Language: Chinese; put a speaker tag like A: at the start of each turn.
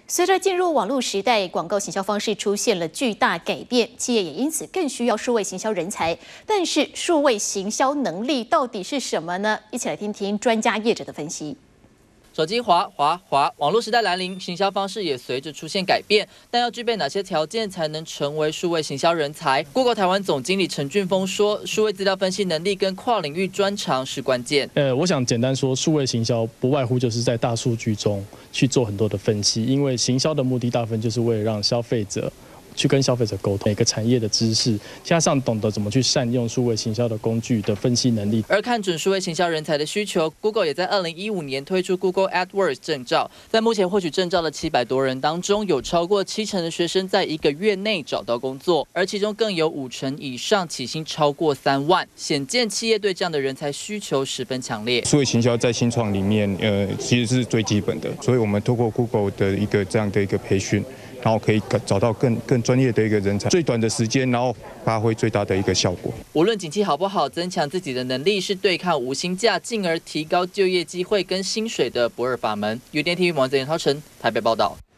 A: 随着进入网络时代，广告行销方式出现了巨大改变，企业也因此更需要数位行销人才。但是，数位行销能力到底是什么呢？一起来听听专家业者的分析。
B: 手机滑，网络时代来临，行销方式也随着出现改变。但要具备哪些条件才能成为数位行销人才 ？Google 台湾总经理陈俊峰说，数位资料分析能力跟跨领域专长是关键。
C: 我想简单说，数位行销不外乎就是在大数据中去做很多的分析，因为行销的目的大部分就是为了让消费者。 去跟消费者沟通，每个产业的知识，加上懂得怎么去善用数位行销的工具的分析能力。
B: 而看准数位行销人才的需求 ，Google 也在2015年推出 Google AdWords 证照，在目前获取证照的700多人当中，有超过70%的学生在1个月内找到工作，而其中更有50%以上起薪超过3万，显见企业对这样的人才需求十分强烈。
D: 数位行销在新创里面，其实是最基本的，所以我们透过 Google 的一个这样的一个培训。 然后可以找到更专业的一个人才，最短的时间，然后发挥最大的一个效果。
B: 无论景气好不好，增强自己的能力是对抗无薪假，进而提高就业机会跟薪水的不二法门。UDN TV 王泽言、涛成台北报道。